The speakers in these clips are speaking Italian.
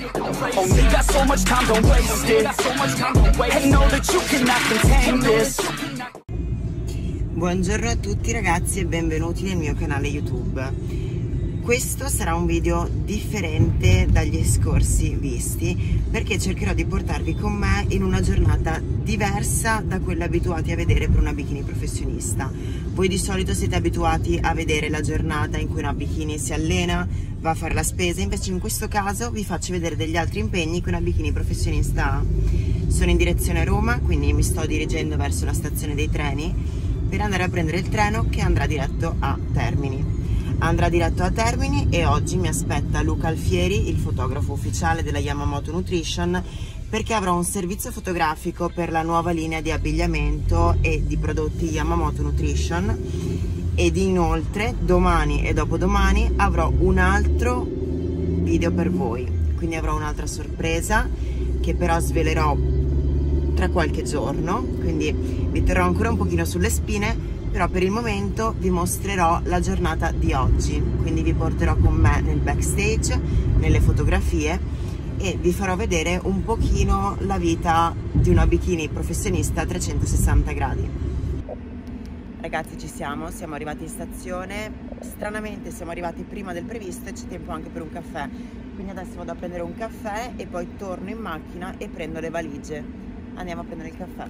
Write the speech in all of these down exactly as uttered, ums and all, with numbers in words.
Only got so much time, don't waste it. And know that you cannot contain this. Buongiorno a tutti ragazzi e benvenuti nel mio canale YouTube. Questo sarà un video differente dagli scorsi visti perché cercherò di portarvi con me in una giornata diversa da quella abituati a vedere per una bikini professionista. Voi di solito siete abituati a vedere la giornata in cui una bikini si allena, va a fare la spesa, invece in questo caso vi faccio vedere degli altri impegni che una bikini professionista ha. Sono in direzione a Roma, quindi mi sto dirigendo verso la stazione dei treni per andare a prendere il treno che andrà diretto a Termini. Andrà diretto a Termini e oggi mi aspetta Luca Alfieri, il fotografo ufficiale della Yamamoto Nutrition, perché avrò un servizio fotografico per la nuova linea di abbigliamento e di prodotti Yamamoto Nutrition, ed inoltre domani e dopodomani avrò un altro video per voi, quindi avrò un'altra sorpresa che però svelerò tra qualche giorno, quindi vi terrò ancora un pochino sulle spine. Però per il momento vi mostrerò la giornata di oggi, quindi vi porterò con me nel backstage, nelle fotografie e vi farò vedere un pochino la vita di una bikini professionista a trecentosessanta gradi. Ragazzi, ci siamo, siamo arrivati in stazione, stranamente siamo arrivati prima del previsto e c'è tempo anche per un caffè, quindi adesso vado a prendere un caffè e poi torno in macchina e prendo le valigie. Andiamo a prendere il caffè.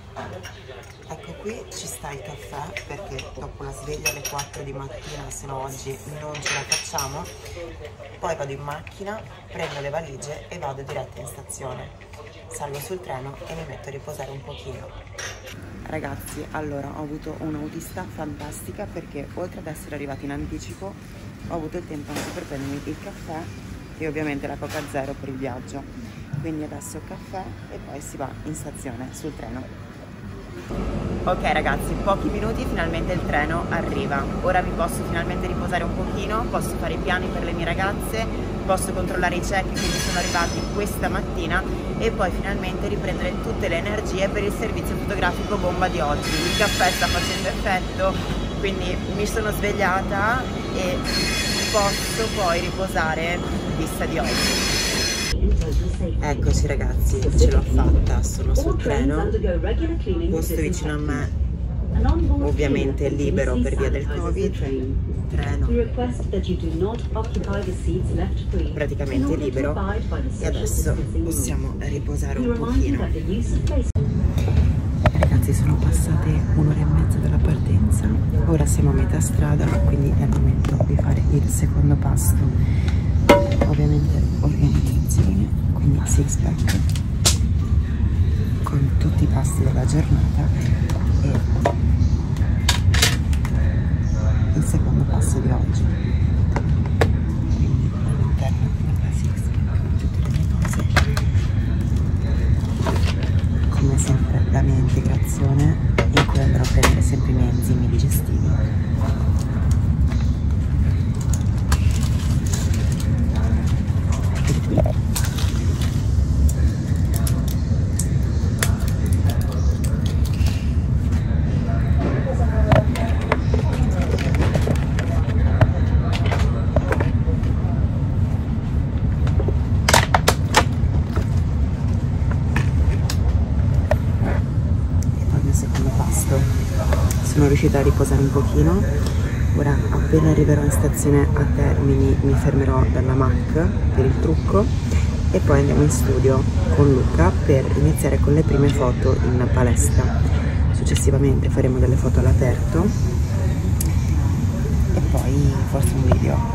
Ecco, qui ci sta il caffè perché dopo la sveglia alle quattro di mattina, se no oggi non ce la facciamo. Poi vado in macchina, prendo le valigie e vado diretta in stazione. Salgo sul treno e mi metto a riposare un pochino. Ragazzi, allora ho avuto un'autista fantastica perché oltre ad essere arrivati in anticipo ho avuto il tempo anche per prendermi il caffè e ovviamente la Coca Zero per il viaggio. Quindi adesso caffè e poi si va in stazione sul treno. Ok ragazzi, pochi minuti, finalmente il treno arriva. Ora mi posso finalmente riposare un pochino, posso fare i piani per le mie ragazze, posso controllare i check che mi sono arrivati questa mattina e poi finalmente riprendere tutte le energie per il servizio fotografico bomba di oggi. Il caffè sta facendo effetto, quindi mi sono svegliata e posso poi riposare in vista di oggi. Eccoci ragazzi, ce l'ho fatta, sono sul treno, posto vicino a me, ovviamente libero per via del Covid, treno praticamente libero e adesso possiamo riposare un pochino. Ragazzi, sono passate un'ora e mezza dalla partenza, ora siamo a metà strada, quindi è il momento di fare il secondo pasto, ovviamente organizzazione. Quindi six pack con tutti i pasti della giornata e il secondo passo di oggi, quindi all'interno della six pack con tutte le mie cose, come sempre la mia integrazione in cui andrò a prendere sempre i miei enzimi digestivi. Sono riuscita a riposare un pochino, ora appena arriverò in stazione a Termini mi fermerò dalla M A C per il trucco e poi andiamo in studio con Luca per iniziare con le prime foto in palestra. Successivamente faremo delle foto all'aperto e poi forse un video.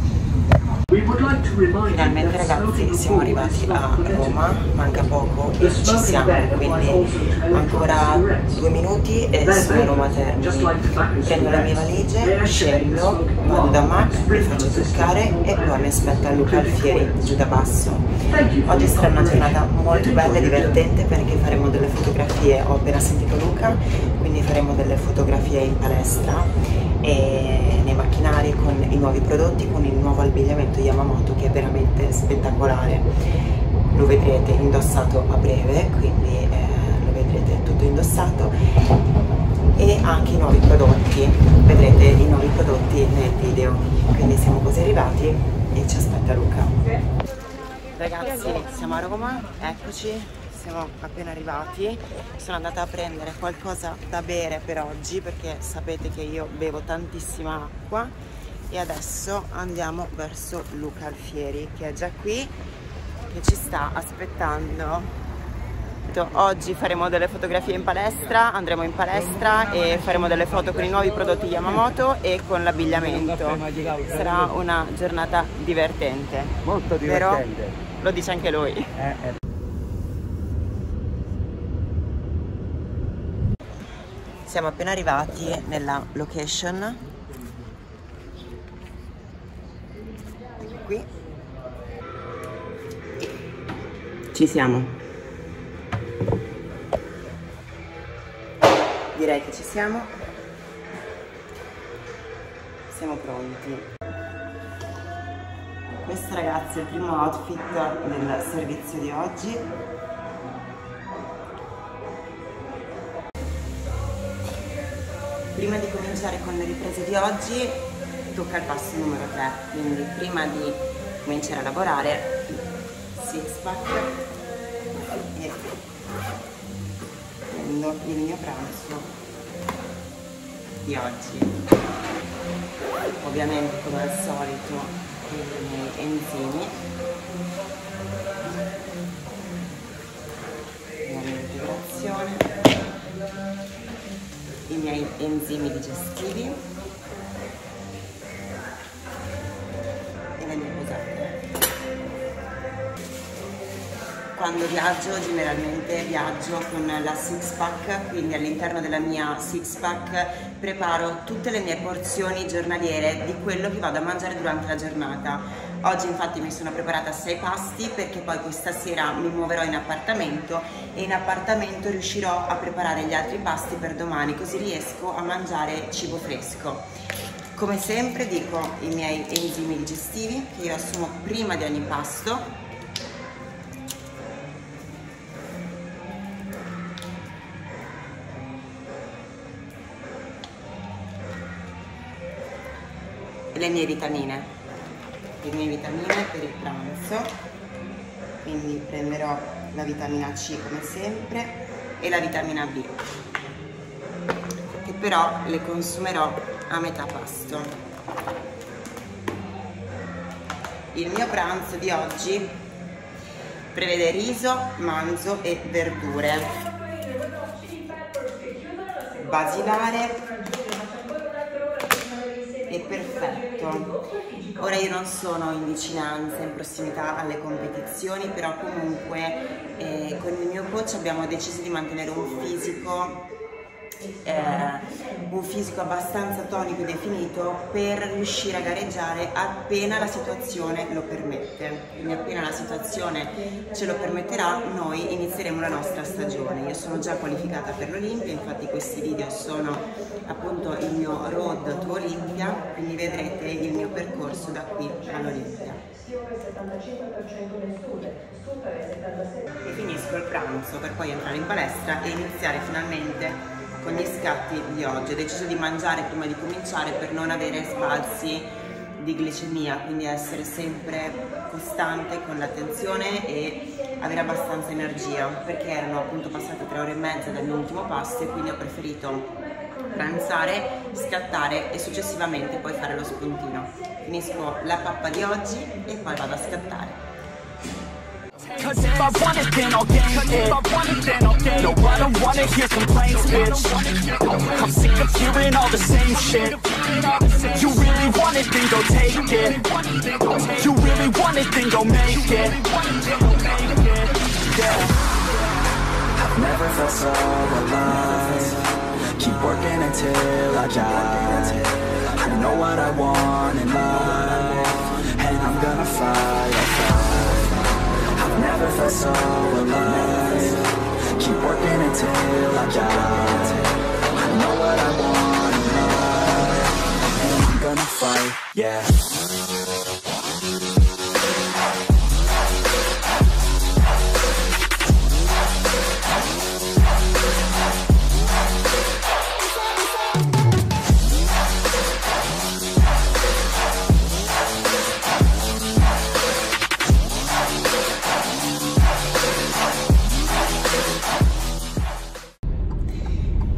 Finalmente ragazzi siamo arrivati a Roma, manca poco e ci siamo, quindi ancora due minuti e sono a Roma Termini. Prendo le mie valigie, scendo, vado da Mac, mi faccio truccare e poi mi aspetta Luca Alfieri giù da basso. Oggi sarà una giornata molto bella e divertente perché faremo delle fotografie, ho appena sentito Luca, quindi faremo delle fotografie in palestra e nei macchinari con i nuovi prodotti, con il nuovo abbigliamento Yamamoto che è veramente spettacolare. Lo vedrete indossato a breve, quindi eh, lo vedrete tutto indossato, e anche i nuovi prodotti, vedrete i nuovi prodotti nel video. Quindi siamo quasi arrivati e ci aspetta Luca. Ragazzi, siamo a Roma, eccoci, siamo appena arrivati. Sono andata a prendere qualcosa da bere per oggi perché sapete che io bevo tantissima acqua e adesso andiamo verso Luca Alfieri, che è già qui, che ci sta aspettando. Oggi faremo delle fotografie in palestra, andremo in palestra e faremo delle foto con i nuovi prodotti Yamamoto e con l'abbigliamento. Sarà una giornata divertente. Molto divertente. Però lo dice anche lui. Eh, eh. Siamo appena arrivati nella location. Ecco qui. Ci siamo. Direi che ci siamo, siamo pronti. Questo ragazzi è il primo outfit del servizio di oggi. Prima di cominciare con le riprese di oggi tocca il passo numero tre, quindi prima di cominciare a lavorare six pack e prendo il mio pranzo di oggi, ovviamente come al solito i miei enzimi, la mia integrazione, i miei enzimi digestivi e le mie posate. Quando viaggio generalmente viaggio con la six pack, quindi all'interno della mia six pack preparo tutte le mie porzioni giornaliere di quello che vado a mangiare durante la giornata. Oggi infatti mi sono preparata sei pasti perché poi questa sera mi muoverò in appartamento e in appartamento riuscirò a preparare gli altri pasti per domani, così riesco a mangiare cibo fresco. Come sempre dico i miei enzimi digestivi che io assumo prima di ogni pasto. Le mie vitamine, le mie vitamine per il pranzo, quindi prenderò la vitamina C come sempre e la vitamina B, che però le consumerò a metà pasto. Il mio pranzo di oggi prevede riso, manzo e verdure, basilare e perfetto. Ora io non sono in vicinanza, in prossimità alle competizioni, però comunque eh, con il mio coach abbiamo deciso di mantenere un fisico eh, un fisico abbastanza tonico e definito per riuscire a gareggiare appena la situazione lo permette. Quindi appena la situazione ce lo permetterà noi inizieremo la nostra stagione. Io sono già qualificata per l'Olimpia, infatti questi video sono appunto il mio road to Olimpia, quindi vedrete il mio percorso da qui all'Olimpia. E finisco il pranzo per poi entrare in palestra e iniziare finalmente con gli scatti di oggi. Ho deciso di mangiare prima di cominciare per non avere sbalzi di glicemia, quindi essere sempre costante con l'attenzione e avere abbastanza energia, perché erano appunto passate tre ore e mezza dal mio ultimo pasto e quindi ho preferito pranzare, scattare e successivamente poi fare lo spuntino. Finisco la pappa di oggi e poi vado a scattare. Cause if I want it, then I'll gain it. No, I don't wanna hear complaints, bitch. I'm sick of hearing all the same shit. You really want it, then go take it. You really want it, then go make it. Yeah. I've never felt so alive. Keep working until I die. I know what I want in life, and I'm gonna fight, I'll fight. I've never felt so alive. Keep working until I die. I know what I want in life, and I'm gonna fight, yeah.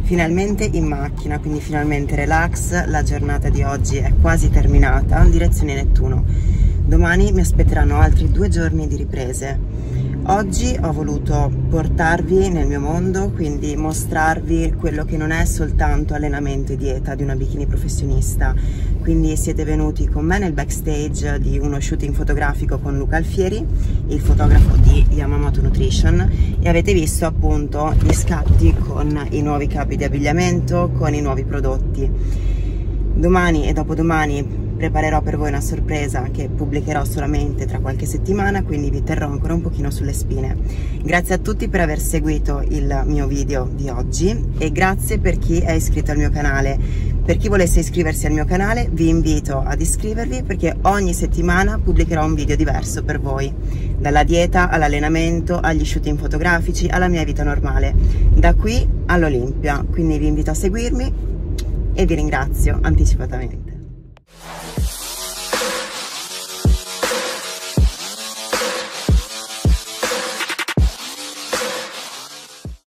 finalmente in macchina, quindi finalmente relax. La giornata di oggi è quasi terminata, direzione Nettuno. Domani mi aspetteranno altri due giorni di riprese. Oggi ho voluto portarvi nel mio mondo, quindi mostrarvi quello che non è soltanto allenamento e dieta di una bikini professionista. Quindi siete venuti con me nel backstage di uno shooting fotografico con Luca Alfieri, il fotografo di Yamamoto Nutrition, e avete visto appunto gli scatti con i nuovi capi di abbigliamento, con i nuovi prodotti. Domani e dopodomani preparerò per voi una sorpresa che pubblicherò solamente tra qualche settimana, quindi vi terrò ancora un pochino sulle spine. Grazie a tutti per aver seguito il mio video di oggi e grazie per chi è iscritto al mio canale. Per chi volesse iscriversi al mio canale vi invito ad iscrivervi, perché ogni settimana pubblicherò un video diverso per voi, dalla dieta all'allenamento, agli shooting fotografici, alla mia vita normale, da qui all'Olimpia. Quindi vi invito a seguirmi e vi ringrazio anticipatamente.